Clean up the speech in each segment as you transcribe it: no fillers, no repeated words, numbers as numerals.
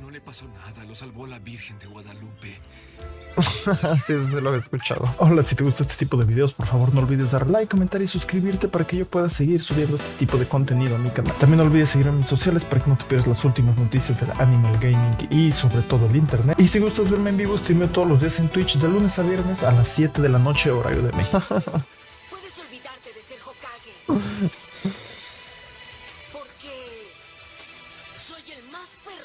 No le pasó nada, lo salvó la Virgen de Guadalupe. Así es, lo he escuchado. Hola, si te gusta este tipo de videos, por favor no olvides dar like, comentar y suscribirte para que yo pueda seguir subiendo este tipo de contenido a mi canal. También no olvides seguirme en mis sociales para que no te pierdas las últimas noticias del Animal Gaming y sobre todo el internet. Y si gustas verme en vivo, streameo todos los días en Twitch de lunes a viernes a las 7 de la noche, horario de México. Puedes olvidarte de ser Hokage. Porque soy el más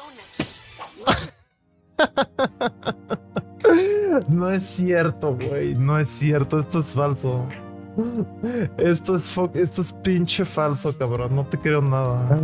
perrón aquí. No es cierto, güey. No es cierto. Esto es falso. Esto es pinche falso, cabrón. No te creo nada.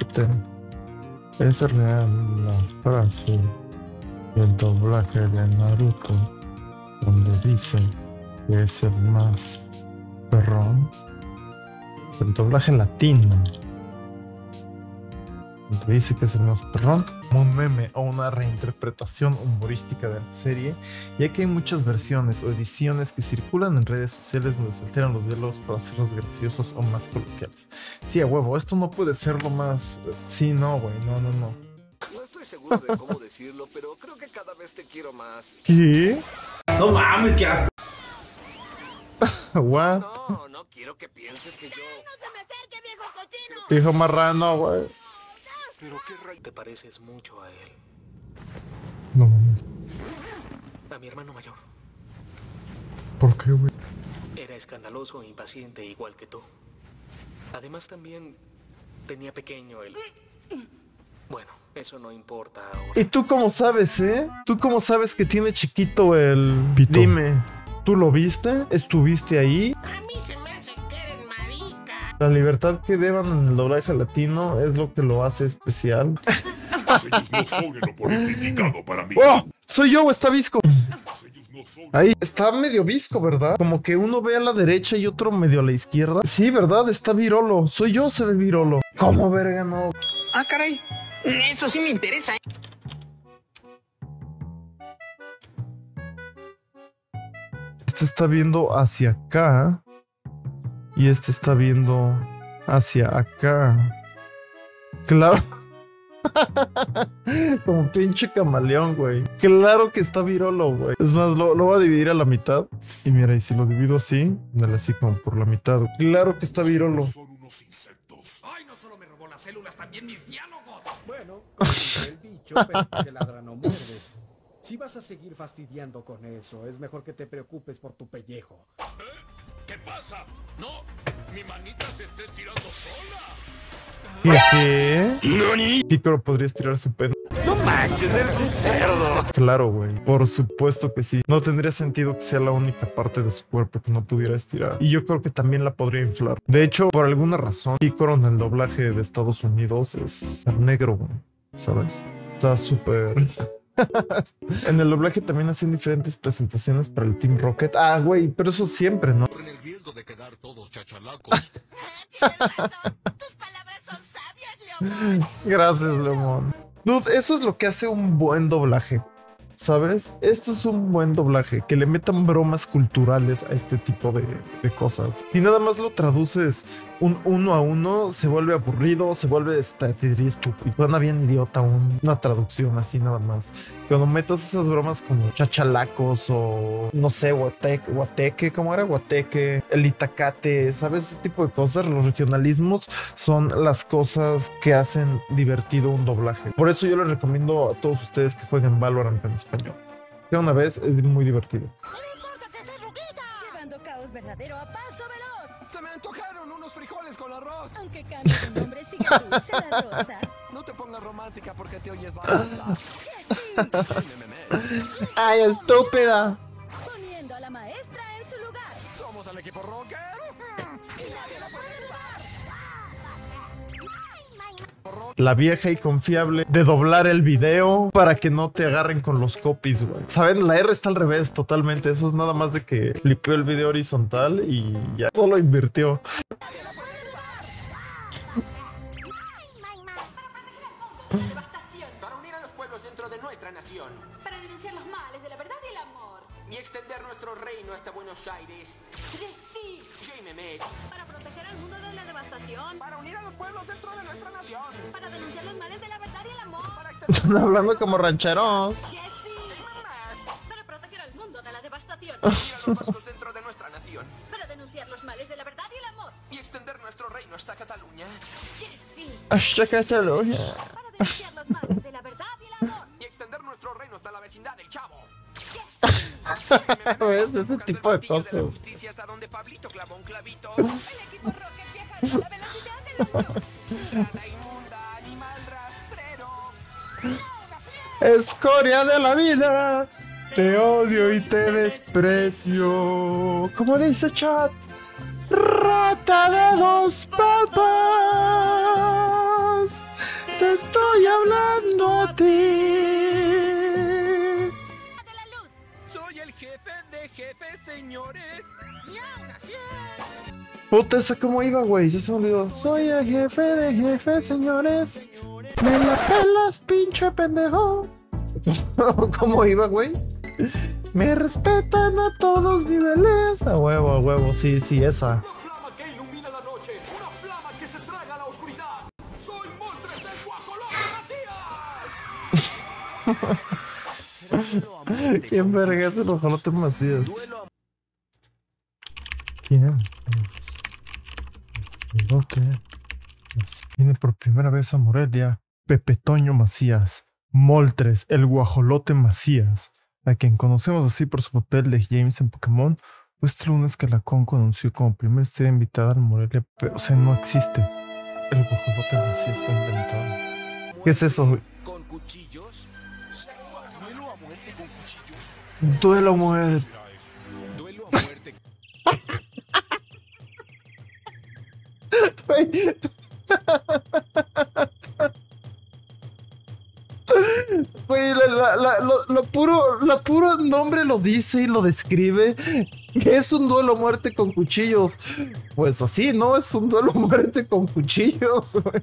Es real la frase del doblaje de Naruto donde dice que es el más perrón. El doblaje latino donde dice que es el más perrón. Un meme o una reinterpretación humorística de la serie, ya que hay muchas versiones o ediciones que circulan en redes sociales donde se alteran los diálogos para hacerlos graciosos o más coloquiales. Sí, a huevo, esto no puede ser lo más... Sí, no, güey, no. No estoy seguro de cómo decirlo, pero creo que cada vez te quiero más. ¿Qué? No mames, qué asco. What? No quiero que pienses que yo... ¡No se me acerque, viejo cochino! Hijo marrano, güey. Pero qué rayos te pareces mucho a él. No mames. A mi hermano mayor. ¿Por qué, güey? Era escandaloso e impaciente igual que tú. Además también tenía pequeño el... Bueno, eso no importa ahora. ¿Y tú cómo sabes, ¿Tú cómo sabes que tiene chiquito el pito? Dime, ¿tú lo viste? ¿Estuviste ahí? A mí se me hace que eres marica. La libertad que deban en el doblaje latino es lo que lo hace especial. Ellos no son el oponente indicado para mí. ¡Oh! ¿Soy yo o está visco? Ellos no son... Ahí está medio visco, ¿verdad? Como que uno ve a la derecha y otro medio a la izquierda. Sí, ¿verdad? Está virolo. ¿Soy yo o se ve virolo? ¿Cómo, verga, no? Ah, caray. Eso sí me interesa. Este está viendo hacia acá. Y este está viendo hacia acá. Claro. Como pinche camaleón, güey. Claro que está virolo, güey. Es más, lo voy a dividir a la mitad. Y mira, y si lo divido así, dale así como por la mitad. Claro que está virolo. Son unos insectos. Ay, no solo me robó las células, también mis diálogos. Bueno, como dice el dicho, pero que ladra no muerde. Si vas a seguir fastidiando con eso, es mejor que te preocupes por tu pellejo. ¿Qué pasa? No, mi manita se está estirando sola. ¿Qué? Pícoro podría estirar su pene. No manches, eres un cerdo. Claro, güey. Por supuesto que sí. No tendría sentido que sea la única parte de su cuerpo que no pudiera estirar. Y yo creo que también la podría inflar. De hecho, por alguna razón, Pícoro en el doblaje de Estados Unidos es negro, güey. ¿Sabes? Está súper... En el doblaje también hacen diferentes presentaciones para el Team Rocket. Ah, güey, pero eso siempre, ¿no? Corren el riesgo de quedar todos chachalacos. Tienes razón. Tus palabras son sabias, Leomón. Gracias, Lemon. Dude, eso es lo que hace un buen doblaje. ¿Sabes? Esto es un buen doblaje, que le metan bromas culturales a este tipo de cosas. Y nada más lo traduces un uno a uno, se vuelve aburrido, se vuelve te diría estúpido. Suena bien idiota una traducción así nada más. Cuando metas esas bromas como chachalacos o no sé, guateque, ¿cómo era? Guateque, el itacate, ¿sabes? Ese tipo de cosas, los regionalismos son las cosas que hacen divertido un doblaje. Por eso yo les recomiendo a todos ustedes que jueguen Valorant en español. Que una vez es muy divertido. No importa que sea ruguita. Llevando caos verdadero a paso veloz. ¡Se me antojaron unos frijoles con arroz! Aunque cambie tu nombre, sigue dulce la rosa. No te pongas romántica porque te oyes barata. ¡Ay, estúpida! Poniendo a la maestra en su lugar. Somos el equipo Rocket. Y nadie lo puede dudar. La vieja y confiable de doblar el video para que no te agarren con los copies, güey. ¿Saben? La R está al revés totalmente. Eso es nada más de que flipeó el video horizontal y ya solo invirtió. Para unir a los pueblos dentro de nuestra nación. Para denunciar los males de la verdad y el amor. Y extender nuestro reino hasta Buenos Aires. Jessie. Jay Mehmet. Para proteger al mundo de la devastación. Para unir a los pueblos dentro de nuestra nación. Para denunciar los males de la verdad y el amor. Para extender Están hablando como rancheros. Que sí. Para proteger al mundo de la devastación. Ir a los vascos dentro de nuestra nación. Para denunciar los males de la verdad y el amor. Y extender nuestro reino hasta Cataluña. Que sí. Hasta Cataluña. Para denunciar los males de la verdad y el amor. Y extender nuestro reino hasta la vecindad del Chavo. ¿Ves? Este tipo de cosas. La justicia hasta donde Pablito clavó un clavito. El equipo Rocket viajando a la velocidad de la luz. Rata inmunda, animal rastrero. Escoria de la vida. Te odio y te desprecio. Como dice chat. Rata de dos patas. Te estoy hablando a ti. Soy el jefe de jefes, señores. Y aún así Puta, esa cómo iba, güey. Ya se me olvidó. Soy el jefe de jefes, señores. Me la pelas, pinche pendejo. ¿Cómo iba, güey? Me respetan a todos niveles. A huevo, sí, esa. Una flama que ilumina la noche. Una flama que se traga la oscuridad. Soy Moltres el Guajolote Macías. ¿Quién verga es el Guajolote Macías? ¿Quién? Ok. Viene por primera vez a Morelia Pepe Toño Macías, Moltres, el Guajolote Macías, a quien conocemos así por su papel de James en Pokémon. Fue este lunes que la Conco anunció como primera estrella invitada al Morelia, pero o sea, no existe. El Guajolote Macías fue inventado. ¿Qué es eso, güey? con cuchillos. Duelo a muerte con cuchillos. Duelo a muerte. Duelo a muerte. Güey. Güey, lo puro nombre lo dice y lo describe. Que es un duelo a muerte con cuchillos. Pues así, ¿no? Es un duelo a muerte con cuchillos, güey.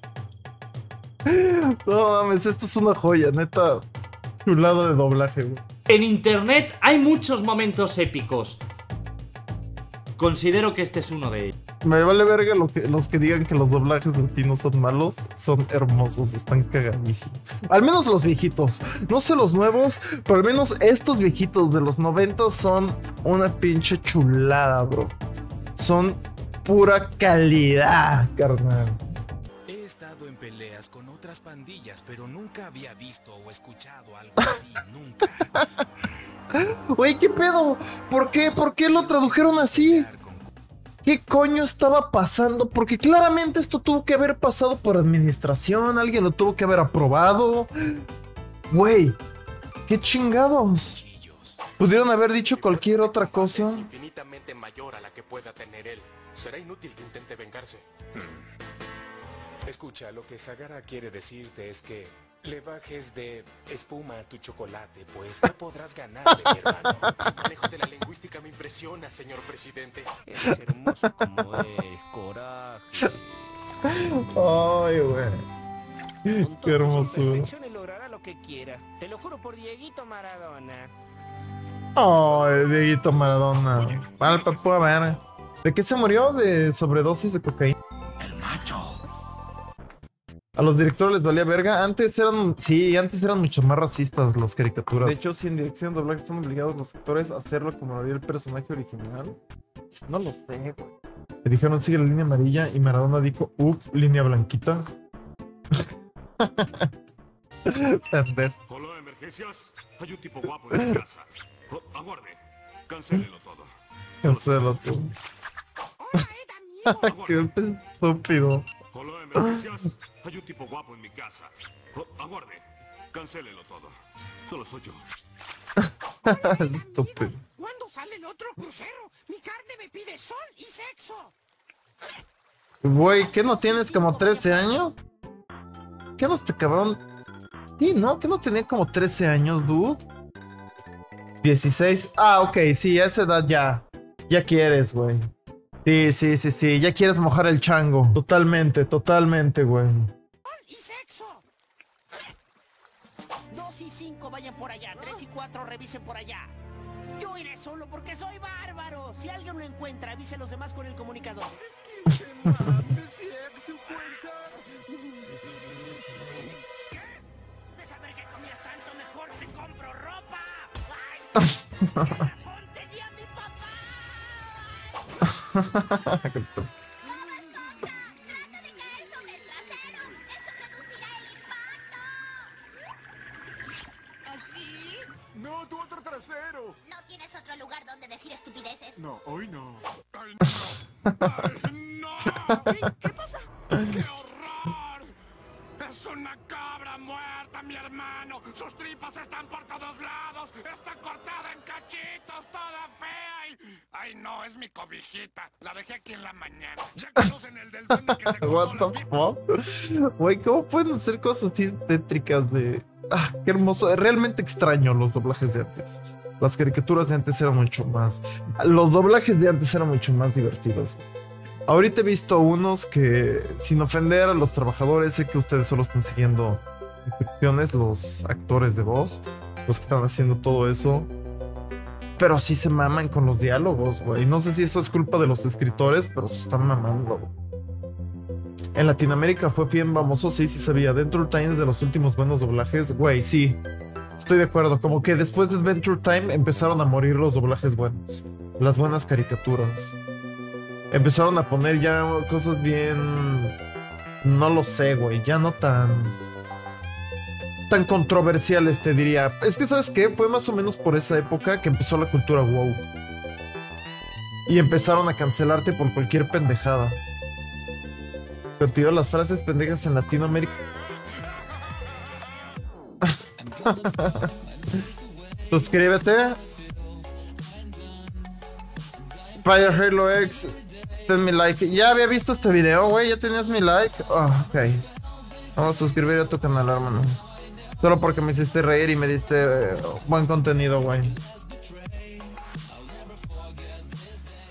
No mames, esto es una joya, neta. Chulada de doblaje, güey. En internet hay muchos momentos épicos. Considero que este es uno de ellos. Me vale verga los que digan que los doblajes latinos son malos. Son hermosos, están cagadísimos. Al menos los viejitos. No sé los nuevos, pero al menos estos viejitos de los 90 son una pinche chulada, bro. Son pura calidad, carnal. He estado en peleas con otras pandillas, pero nunca había visto o escuchado algo así, nunca. Güey, ¿qué pedo? ¿Por qué lo tradujeron así? ¿Qué coño estaba pasando? Porque claramente esto tuvo que haber pasado por administración, alguien lo tuvo que haber aprobado. Güey, qué chingados. Pudieron haber dicho cualquier otra cosa. Es infinitamente mayor a la que pueda tener él. Será inútil que intente vengarse. Escucha, lo que Sagara quiere decirte es que le bajes de espuma a tu chocolate, pues no podrás ganarle, mi hermano. Su manejo de la lingüística me impresiona, señor presidente. Eres hermoso como es, coraje. Ay, güey. Qué hermosura. Logrará lo que quiera. Te lo juro por Dieguito Maradona. Ay, Dieguito Maradona. Mal papu, a ver. ¿De qué se murió? De sobredosis de cocaína. El macho. A los directores les valía verga. Antes eran mucho más racistas las caricaturas. De hecho, si en dirección de doblaje están obligados los actores a hacerlo como lo haría el personaje original. No lo sé, güey. Le dijeron sigue la línea amarilla y Maradona dijo, línea blanquita. Pendejo. Hola, emergencias. Hay un tipo guapo en mi casa. Aguarde. Cancélelo todo. Cancélalo todo. Qué estúpido. Hola, emergencias. Hay un tipo guapo en mi casa. Aguarde. Cancélelo todo. Solo soy yo. Estúpido. ¿Cuándo sale el otro crucero? Mi carne me pide sol y sexo. Güey, ¿qué no tienes como 13 años? ¿Qué no este cabrón? Sí, ¿no? ¿Qué no tenía como 13 años, dude? 16. Ah, ok, sí, a esa edad ya. Ya quieres, güey. Sí. Ya quieres mojar el chango. Totalmente, güey. Y sexo. 2 y 5 vayan por allá. 3 y 4 revisen por allá. Yo iré solo porque soy bárbaro. Si alguien lo encuentra, avise a los demás con el comunicador. No, tu otro trasero. ¿No tienes otro lugar donde decir estupideces? No, hoy no. ¡Ay, no! ¡Ay, no! ¿Qué pasa? ¡Qué horror! ¡Es una cabra muerta, mi hermano! ¡Sus tripas están por todos lados! ¡Está cortada en cachitos, toda fea! Y... ¡ay, no! Es mi cobijita. La dejé aquí en la mañana. Ya conocen el del duende que se cortó What the fuck? Güey, ¿cómo pueden hacer cosas así tétricas de... Ah, qué hermoso. Realmente extraño los doblajes de antes. Las caricaturas de antes eran mucho más... Los doblajes de antes eran mucho más divertidos. Ahorita he visto unos que, sin ofender a los trabajadores, sé que ustedes solo están siguiendo instrucciones, los actores de voz, los que están haciendo todo eso. Pero sí se maman con los diálogos, güey. No sé si eso es culpa de los escritores, pero se están mamando. En Latinoamérica fue bien famoso, sí sabía. Adventure Time es de los últimos buenos doblajes, güey, sí. Estoy de acuerdo, como que después de Adventure Time empezaron a morir los doblajes buenos. Las buenas caricaturas. Empezaron a poner ya cosas bien... No lo sé, güey, ya no tan controversiales, te diría. Es que, ¿sabes qué? Fue más o menos por esa época que empezó la cultura woke. Y empezaron a cancelarte por cualquier pendejada. Pero, tío, las frases pendejas en Latinoamérica... Suscríbete. Spider Halo X, ten mi like. Ya había visto este video, güey. Ya tenías mi like. Oh, ok. Vamos a suscribir a tu canal, hermano. Solo porque me hiciste reír y me diste buen contenido, güey.